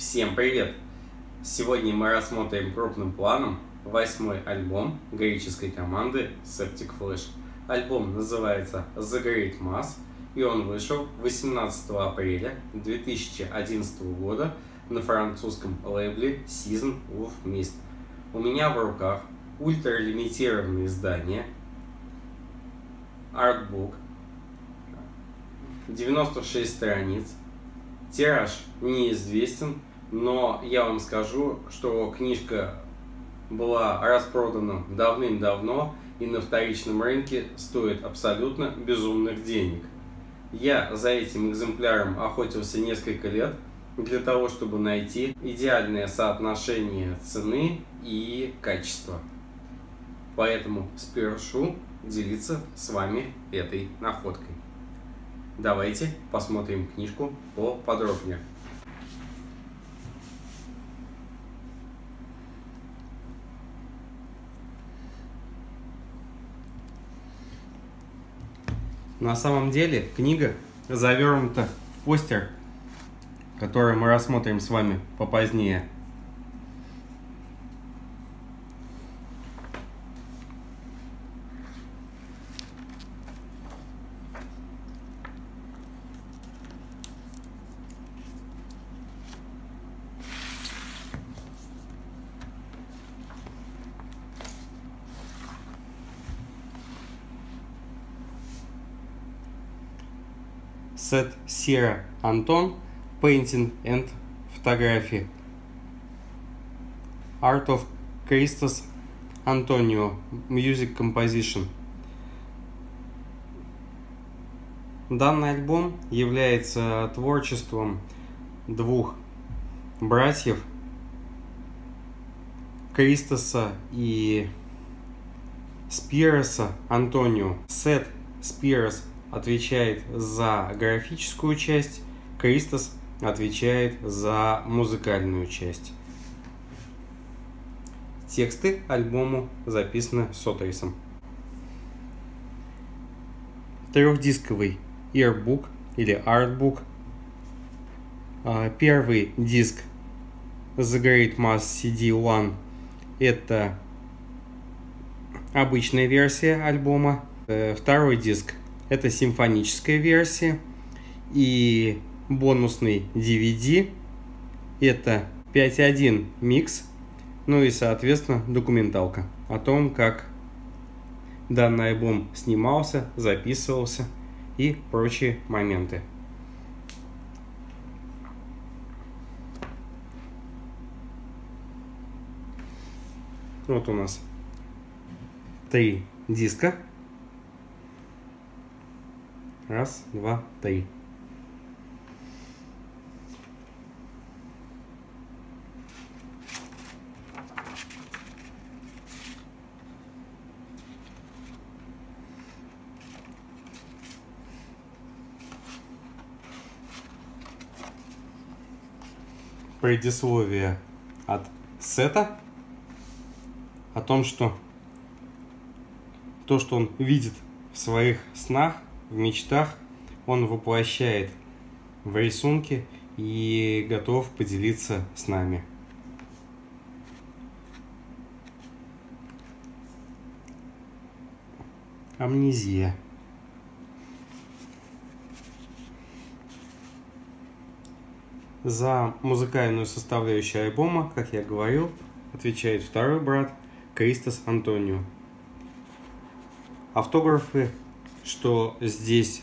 Всем привет! Сегодня мы рассмотрим крупным планом 8-й альбом греческой команды Septic Flesh. Альбом называется The Great Mass, и он вышел 18 апреля 2011 года на французском лейбле Season of Mist. У меня в руках ультралимитированное издание, артбук, 96 страниц. Тираж неизвестен, но я вам скажу, что книжка была распродана давным-давно и на вторичном рынке стоит абсолютно безумных денег. Я за этим экземпляром охотился несколько лет для того, чтобы найти идеальное соотношение цены и качества. Поэтому спешу делиться с вами этой находкой. Давайте посмотрим книжку поподробнее. На самом деле книга завернута в постер, который мы рассмотрим с вами попозднее. Сет Сера Антон, Painting and Photography. Art of Christos Antonio, Music Composition. Данный альбом является творчеством двух братьев, Кристоса и Спироса Антонио. Сет Спирос отвечает за графическую часть, Кристос отвечает за музыкальную часть. Тексты альбому записаны Сотерисом. Трехдисковый earbook или artbook. Первый диск The Great Mass CD1 это обычная версия альбома. Второй диск это симфоническая версия, и бонусный DVD это 5.1 микс, ну и соответственно документалка о том, как данный альбом снимался, записывался и прочие моменты. Вот у нас 3 диска. Раз, два, три. Предисловие от Сета о том, что то, что он видит в своих снах, в мечтах, он воплощает в рисунке и готов поделиться с нами. Амнезия. За музыкальную составляющую альбома, как я говорил, отвечает второй брат Кристос Антонио. Автографы что здесь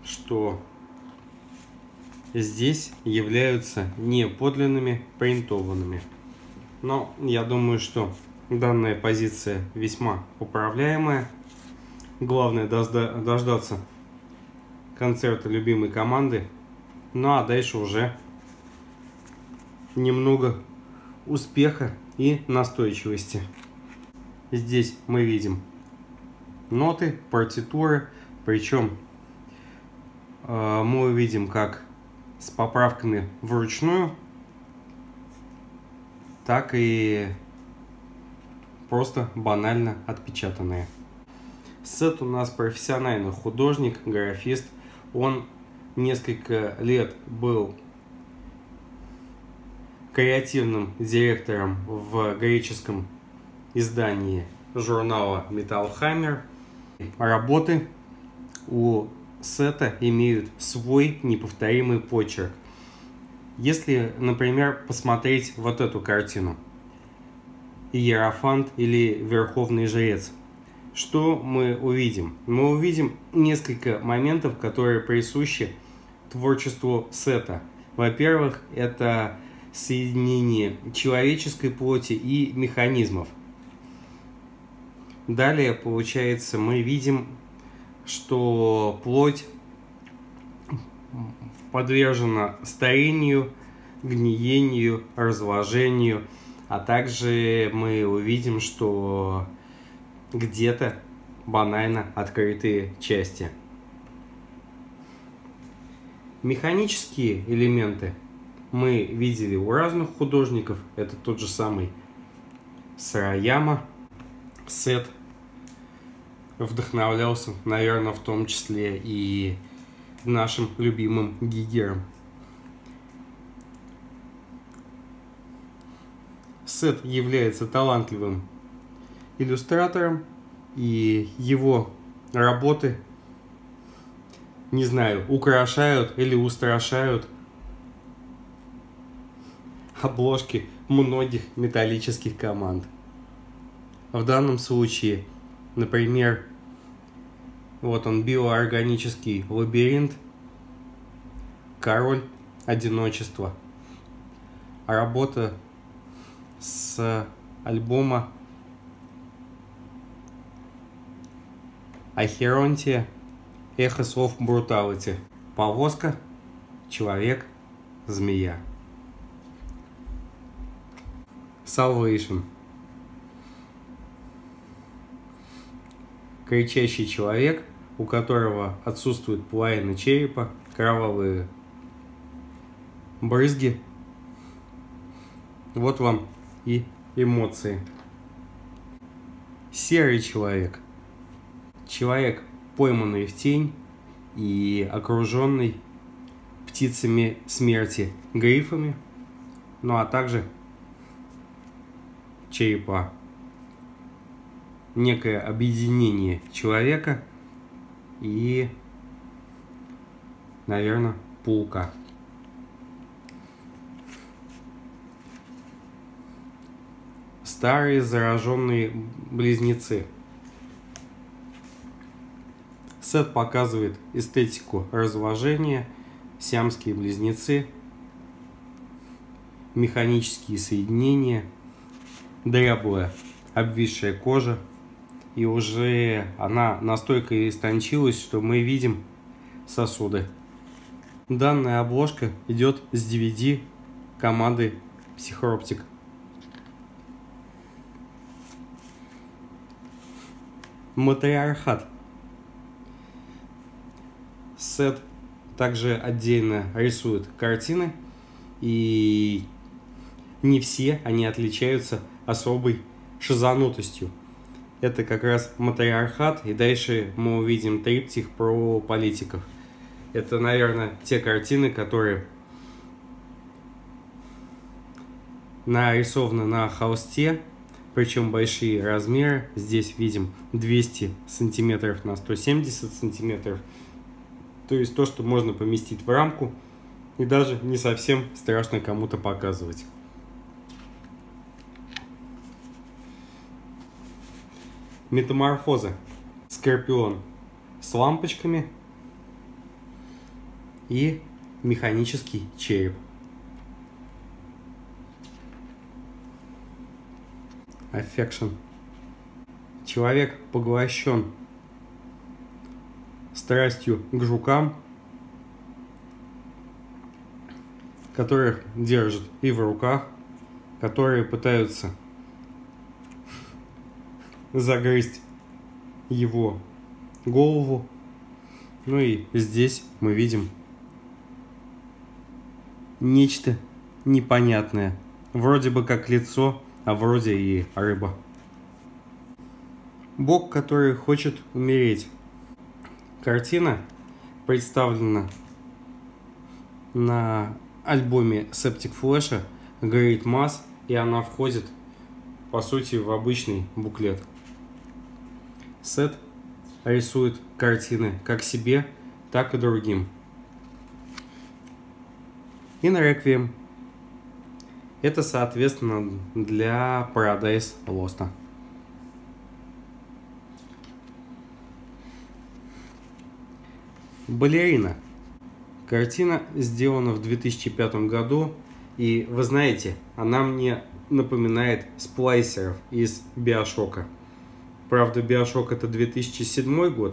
являются не подлинными, принтованными. Но я думаю, что данная позиция весьма управляемая. Главное дождаться концерта любимой команды. Ну а дальше уже немного успеха и настойчивости. Здесь мы видим ноты, партитуры. Причем мы увидим как с поправками вручную, так и просто банально отпечатанные. Сет у нас профессиональный художник, графист. Он несколько лет был креативным директором в греческом издании журнала Metal Hammer. Работы у Сета имеют свой неповторимый почерк. Если, например, посмотреть вот эту картину «Иерофант» или «Верховный жрец», что мы увидим? Мы увидим несколько моментов, которые присущи творчеству Сета. Во-первых, это соединение человеческой плоти и механизмов. Далее, получается, мы видим, что плоть подвержена старению, гниению, разложению, а также мы увидим, что где-то банально открытые части. Механические элементы мы видели у разных художников. Это тот же самый Сараяма. Сет вдохновлялся, наверное, в том числе и нашим любимым Гигером. Сет является талантливым иллюстратором, и его работы, не знаю, украшают или устрашают обложки многих металлических команд. В данном случае, например, вот он, биоорганический лабиринт, король одиночества. Работа с альбома Ахеронтия, Echoes of Brutality. Повозка, человек, змея. Salvation. Кричащий человек, у которого отсутствует половина черепа, кровавые брызги. Вот вам и эмоции. Серый человек. Человек, пойманный в тень и окруженный птицами смерти, грифами, ну а также черепа. Некое объединение человека и, наверное, паука. Старые зараженные близнецы. Сет показывает эстетику разложения, сиамские близнецы, механические соединения, дряблая обвисшая кожа. И уже она настолько истончилась, что мы видим сосуды. Данная обложка идет с DVD команды Psychroptic. Матриархат. Сет также отдельно рисует картины, и не все они отличаются особой шизанутостью. Это как раз матриархат, и дальше мы увидим триптих про политиков. Это, наверное, те картины, которые нарисованы на холсте, причем большие размеры. Здесь видим 200 сантиметров на 170 сантиметров. То есть то, что можно поместить в рамку, и даже не совсем страшно кому-то показывать. Метаморфоза. Скорпион с лампочками и механический череп. Affection. Человек поглощен страстью к жукам, которых держат и в руках, которые пытаются загрызть его голову. Ну и здесь мы видим нечто непонятное. Вроде бы как лицо, а вроде и рыба. Бог, который хочет умереть. Картина представлена на альбоме Septic Flash Great Mass, и она входит, по сути, в обычный буклет. Сет рисует картины как себе, так и другим. In Requiem. Это, соответственно, для Paradise Lost. Балерина. Картина сделана в 2005 году, и вы знаете, она мне напоминает сплайсеров из Биошока. Правда, Биошок это 2007 год,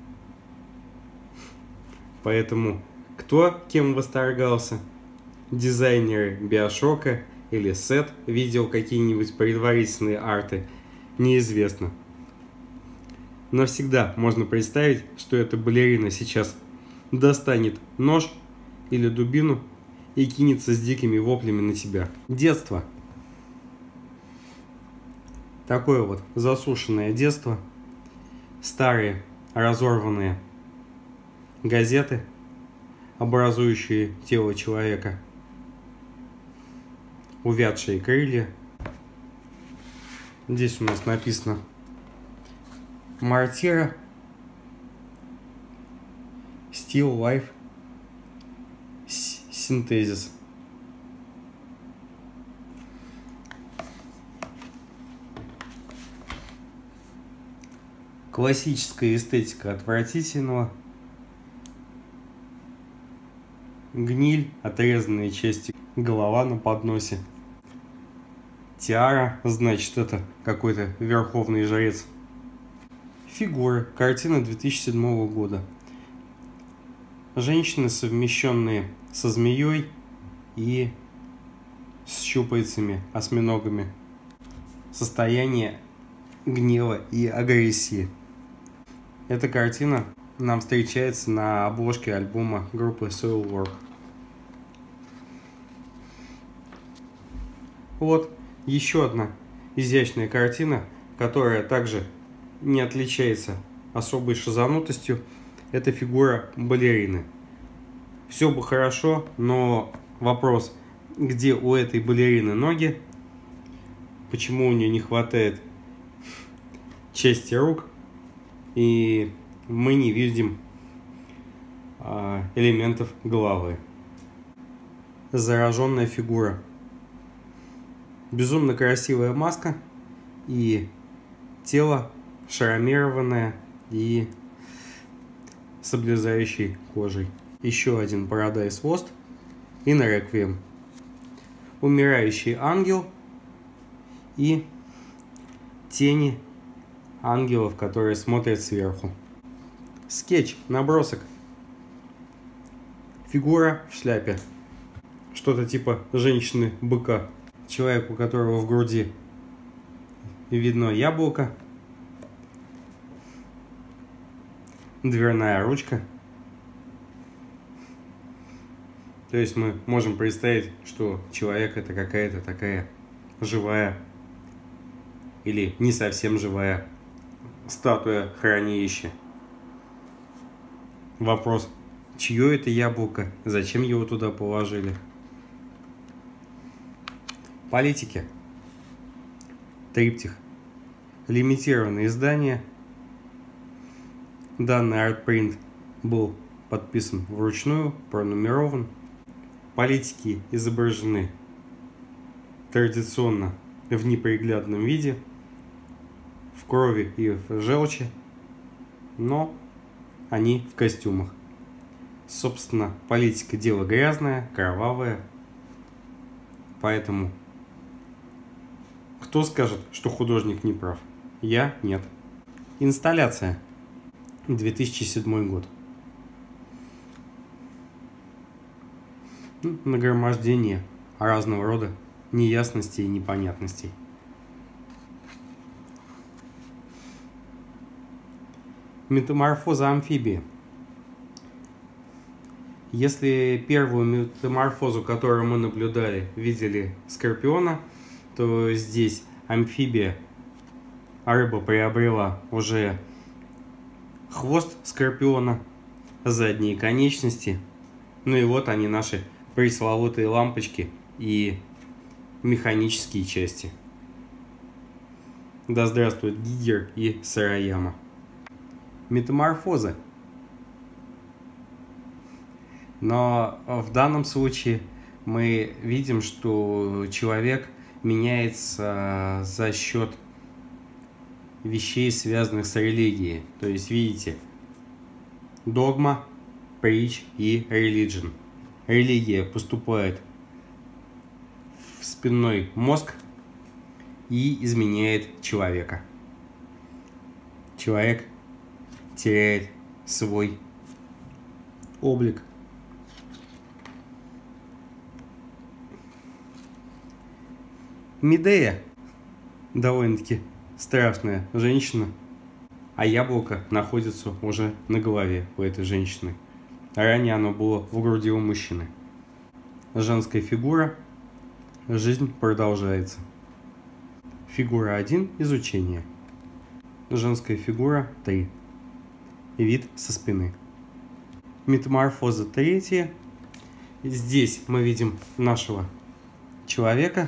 поэтому кто кем восторгался? Дизайнеры Биошока или Сет видел какие-нибудь предварительные арты? Неизвестно. Но всегда можно представить, что эта балерина сейчас достанет нож или дубину и кинется с дикими воплями на тебя. Детство. Такое вот засушенное детство. Старые разорванные газеты, образующие тело человека. Увядшие крылья. Здесь у нас написано Мартира, Still Life, Синтезис. Классическая эстетика отвратительного. Гниль, отрезанные части, голова на подносе. Тиара, значит, это какой-то верховный жрец. Фигуры. Картина 2007 года. Женщины, совмещенные со змеей и с щупальцами, осьминогами. Состояние гнева и агрессии. Эта картина нам встречается на обложке альбома группы Soilwork. Вот еще одна изящная картина, которая также не отличается особой шизанутостью. Это фигура балерины. Все бы хорошо, но вопрос, где у этой балерины ноги, почему у нее не хватает части рук, и мы не видим элементов головы. Зараженная фигура. Безумно красивая маска и тело шрамированное и с облезающей кожей. Еще один Paradise Lost и In Requiem. Умирающий ангел и тени ангелов, которые смотрят сверху. Скетч, набросок. Фигура в шляпе. Что-то типа женщины-быка. Человек, у которого в груди видно яблоко. Дверная ручка. То есть мы можем представить, что человек это какая-то такая живая или не совсем живая статуя хранилища. Вопрос, чье это яблоко, зачем его туда положили? Политики. Триптих. Лимитированное издание. Данный артпринт был подписан вручную, пронумерован. Политики изображены традиционно в неприглядном виде, в крови и в желчи, но они в костюмах. Собственно, политика дело грязное, кровавое, поэтому кто скажет, что художник не прав? Я нет. Инсталляция. 2007 год. Нагромождение разного рода неясностей и непонятностей. Метаморфоза амфибии. Если первую метаморфозу, которую мы наблюдали, видели скорпиона, то здесь амфибия, рыба приобрела уже хвост скорпиона, задние конечности. Ну и вот они, наши пресловутые лампочки и механические части. Да здравствует Гигер и Сараяма. Метаморфозы. Но в данном случае мы видим, что человек меняется за счет вещей, связанных с религией. То есть, видите, догма, preach и religion. Религия поступает в спинной мозг и изменяет человека. Человек теряет свой облик. Медея довольно-таки страшная женщина, а яблоко находится уже на голове у этой женщины. Ранее оно было в груди у мужчины. Женская фигура. Жизнь продолжается. Фигура 1. Изучение. Женская фигура 3. Вид со спины. Метаморфоза 3. Здесь мы видим нашего человека,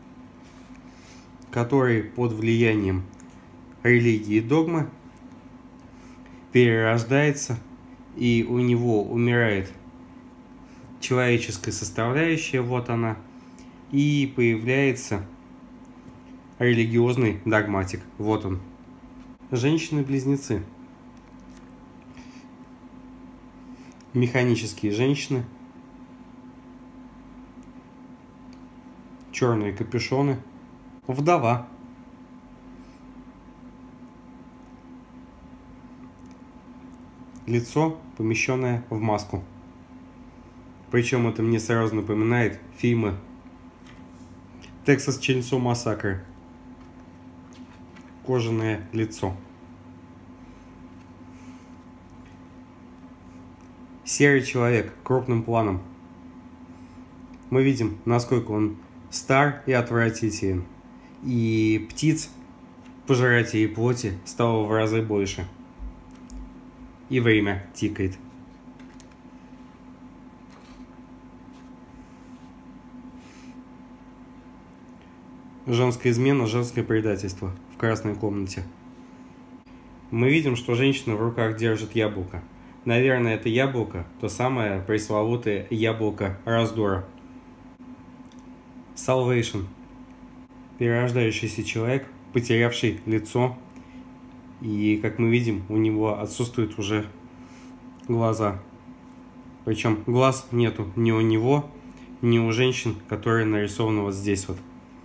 который под влиянием религии и догмы перерождается, и у него умирает человеческая составляющая, вот она, и появляется религиозный догматик, вот он. Женщины-близнецы. Механические женщины. Черные капюшоны. Вдова. Лицо, помещенное в маску. Причем это мне сразу напоминает фильмы Texas Chainsaw Massacre. Кожаное лицо. Серый человек крупным планом. Мы видим, насколько он стар и отвратителен. И птиц, пожирателей плоти, стало в разы больше. И время тикает. Женская измена, женское предательство в красной комнате. Мы видим, что женщина в руках держит яблоко. Наверное, это яблоко, то самое пресловутое яблоко раздора. Salvation. Перерождающийся человек, потерявший лицо. И, как мы видим, у него отсутствуют уже глаза. Причем глаз нету ни у него, ни у женщин, которые нарисованы вот здесь вот.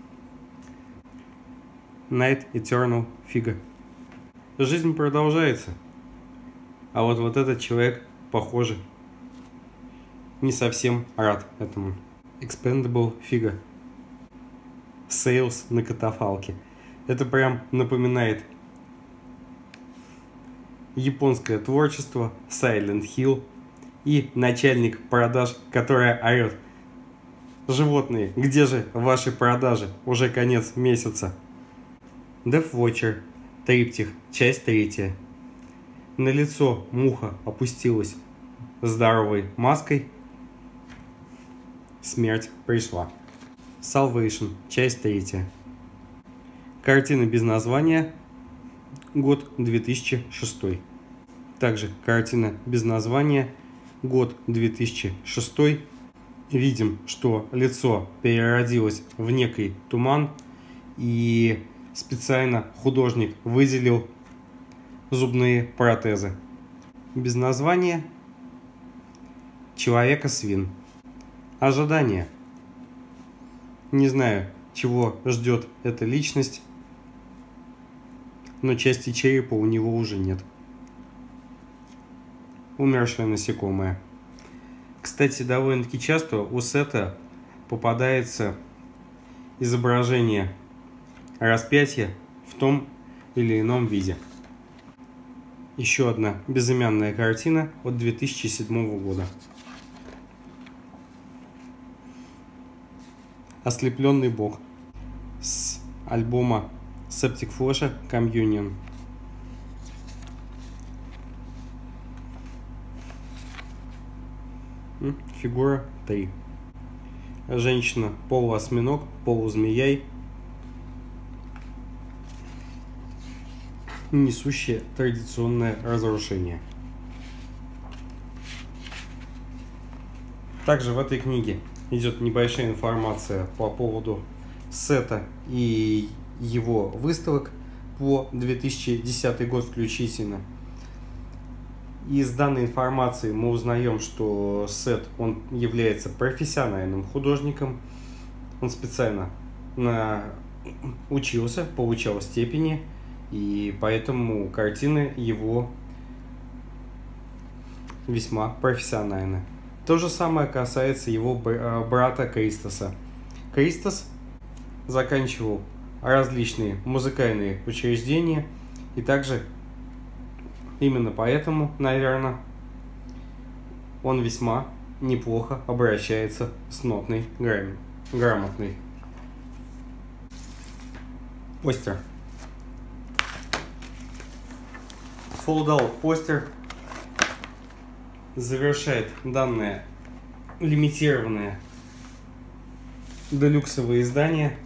Night Eternal Figure. Жизнь продолжается. А вот этот человек, похоже, не совсем рад этому. Expendable Figure. Сейлс на катафалке. Это прям напоминает японское творчество, Silent Hill и начальник продаж, которая орет: животные, где же ваши продажи? Уже конец месяца. Death Watcher. Триптих. Часть 3. На лицо муха опустилась здоровой маской. Смерть пришла. Salvation. Часть 3. Картина без названия. Год 2006. Также картина без названия. Год 2006. Видим, что лицо переродилось в некий туман. И специально художник выделил зубные протезы. Без названия. Человека-свин. Ожидание. Не знаю, чего ждет эта личность, но части черепа у него уже нет. Умершее насекомое. Кстати, довольно-таки часто у Сета попадается изображение распятия в том или ином виде. Еще одна безымянная картина от 2007 года. Ослепленный бог с альбома Septic Flesh Communion. Фигура 3. женщина полуосьминог, полузмеяй, несущая традиционное разрушение. Также в этой книге идет небольшая информация по поводу сета и его выставок по 2010 год включительно. Из данной информации мы узнаем, что сет он является профессиональным художником. Он специально учился, получал степени, и поэтому картины его весьма профессиональны. То же самое касается его брата Кристоса. Кристос заканчивал различные музыкальные учреждения, и также именно поэтому, наверное, он весьма неплохо обращается с нотной грамотной. Постер. Fold-out постер завершает данное лимитированное делюксовое издание.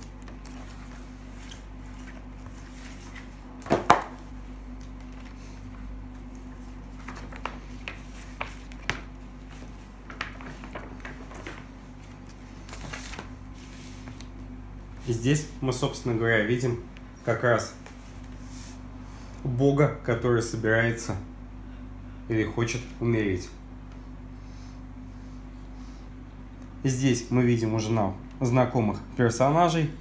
И здесь мы, собственно говоря, видим как раз Бога, который собирается или хочет умереть. Здесь мы видим уже нам знакомых персонажей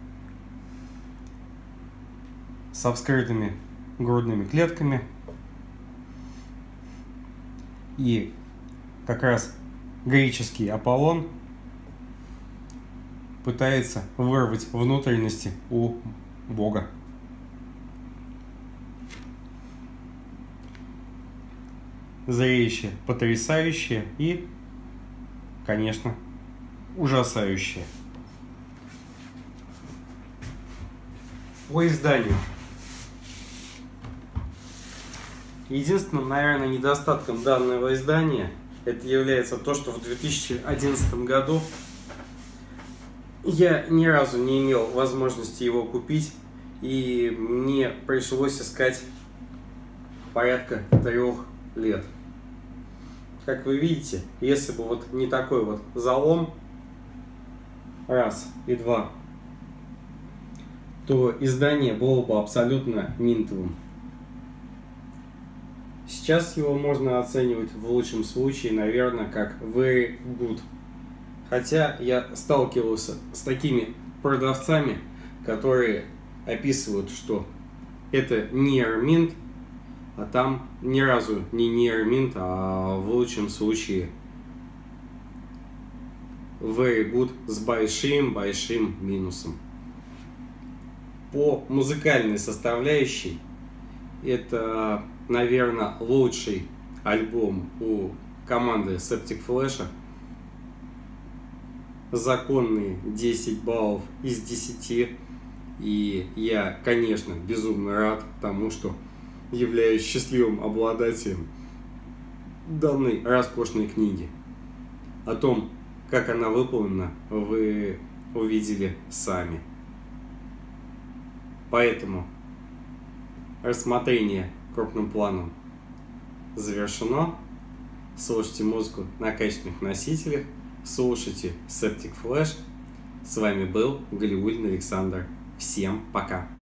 со вскрытыми грудными клетками. И как раз греческий Аполлон пытается вырвать внутренности у Бога. Зрелище потрясающее и, конечно, ужасающее. По изданию. Единственным, наверное, недостатком данного издания это является то, что в 2011 году я ни разу не имел возможности его купить, и мне пришлось искать порядка 3 лет. Как вы видите, если бы вот не такой вот залом, раз и два, то издание было бы абсолютно минтовым. Сейчас его можно оценивать в лучшем случае, наверное, как very good. Хотя я сталкивался с такими продавцами, которые описывают, что это near mint, а там ни разу не near mint, а в лучшем случае very good с большим минусом. По музыкальной составляющей это, наверное, лучший альбом у команды Septic Flash. Законные 10 баллов из 10. И я, конечно, безумно рад тому, что являюсь счастливым обладателем данной роскошной книги. О том, как она выполнена, вы увидели сами. Поэтому рассмотрение крупным планом завершено. Слушайте музыку на качественных носителях. Слушайте Septic Flash. С вами был Голливудин Александр. Всем пока!